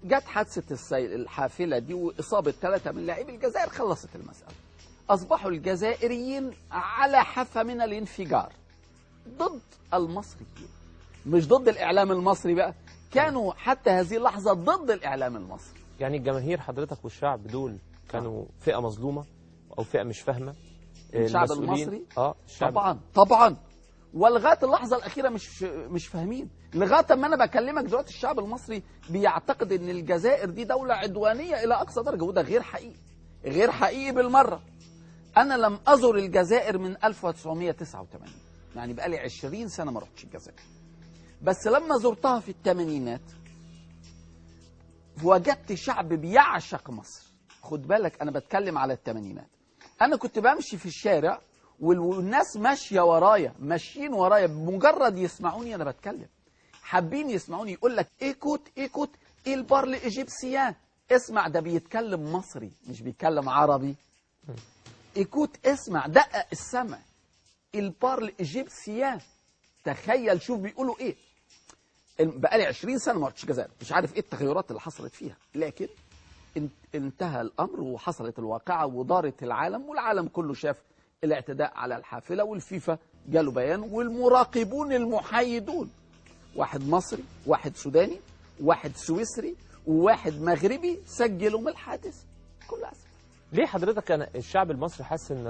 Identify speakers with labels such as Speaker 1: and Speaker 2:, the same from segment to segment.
Speaker 1: جت حادثه الحافله دي واصابه 3 من لاعبي الجزائر، خلصت المساله. اصبحوا الجزائريين على حافه من الانفجار ضد المصريين، مش ضد الاعلام المصري بقى، كانوا حتى هذه اللحظه ضد الاعلام المصري.
Speaker 2: يعني الجماهير حضرتك والشعب دول كانوا فئه مظلومه او فئه مش فاهمه
Speaker 1: الشعب المصري؟
Speaker 2: الشعب
Speaker 1: طبعا ولغايه اللحظه الاخيره مش فاهمين، لغايه ما انا بكلمك دلوقتي الشعب المصري بيعتقد ان الجزائر دي دوله عدوانيه الى اقصى درجه، وده غير حقيقي، غير حقيقي بالمره. انا لم ازر الجزائر من 1989، يعني بقالي 20 سنه ما رحتش الجزائر، بس لما زرتها في الثمانينات وجدت شعب بيعشق مصر. خد بالك انا بتكلم على الثمانينات، انا كنت بمشي في الشارع والناس ماشيه ورايا، ماشيين ورايا بمجرد يسمعوني انا بتكلم، حابين يسمعوني، يقول لك ايكوت البارل ايجيبسيان، اسمع ده بيتكلم مصري مش بيتكلم عربي. ايكوت اسمع، دقق السمع، البارل ايجيبسيان. تخيل شوف بيقولوا ايه. بقالي 20 سنه ما رحتش الجزائر، مش عارف ايه التغيرات اللي حصلت فيها، لكن انتهى الامر وحصلت الواقعه ودارت العالم، والعالم كله شاف الاعتداء على الحافله، والفيفا جاله بيان، والمراقبون المحايدون، واحد مصري، واحد سوداني، واحد سويسري، وواحد مغربي، سجلوا من الحادث. كل اسف.
Speaker 2: ليه حضرتك كان الشعب المصري حاسس ان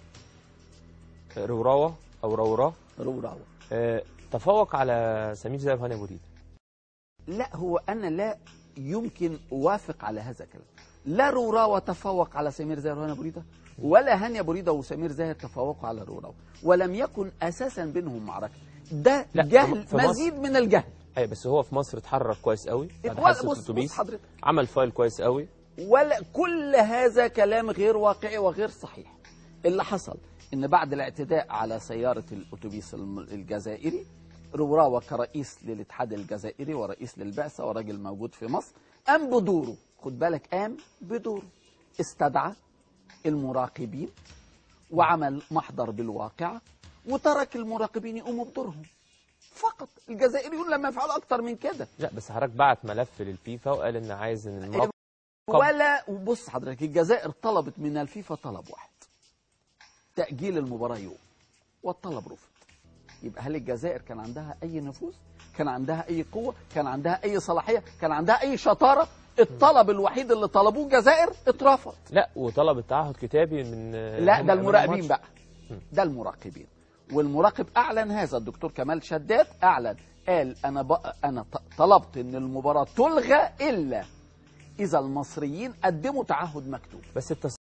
Speaker 2: روراوة تفوق على سمير زاهر وهاني أبو ريدة؟
Speaker 1: لا، هو انا لا يمكن اوافق على هذا الكلام. لا روراوة تفوق على سمير زاهر وهاني أبو ريدة، ولا هاني أبو ريدة وسمير زاهر تفوقوا على روراوة، ولم يكن اساسا بينهم معركه. ده جهل، مزيد من الجهل.
Speaker 2: ايوه بس هو في مصر اتحرك كويس قوي،
Speaker 1: بص حضرتك،
Speaker 2: عمل فايل كويس قوي،
Speaker 1: ولا كل هذا كلام غير واقعي وغير صحيح. اللي حصل ان بعد الاعتداء على سياره الاتوبيس الجزائري، روراوة كرئيس للاتحاد الجزائري ورئيس للبعثه وراجل موجود في مصر، قام بدوره، خد بالك قام بدوره، استدعى المراقبين وعمل محضر بالواقعه وترك المراقبين يقوموا بدورهم فقط. الجزائريون لما يفعلوا اكتر من كده.
Speaker 2: لا بس حضرتك بعت ملف للفيفا وقال ان عايز ان المراقب
Speaker 1: ولا بص حضرتك، الجزائر طلبت من الفيفا طلب واحد، تأجيل المباراة يوم، والطلب رفض. يبقى هل الجزائر كان عندها أي نفوذ؟ كان عندها أي قوة؟ كان عندها أي صلاحية؟ كان عندها أي شطارة؟ الطلب الوحيد اللي طلبوه الجزائر اترفض.
Speaker 2: لا، وطلب التعهد كتابي من
Speaker 1: لا، ده المراقبين بقى، ده المراقبين. والمراقب أعلن هذا، الدكتور كمال شداد أعلن، قال أنا طلبت إن المباراة تلغى إلا إذا المصريين قدموا تعهد مكتوب.
Speaker 2: بس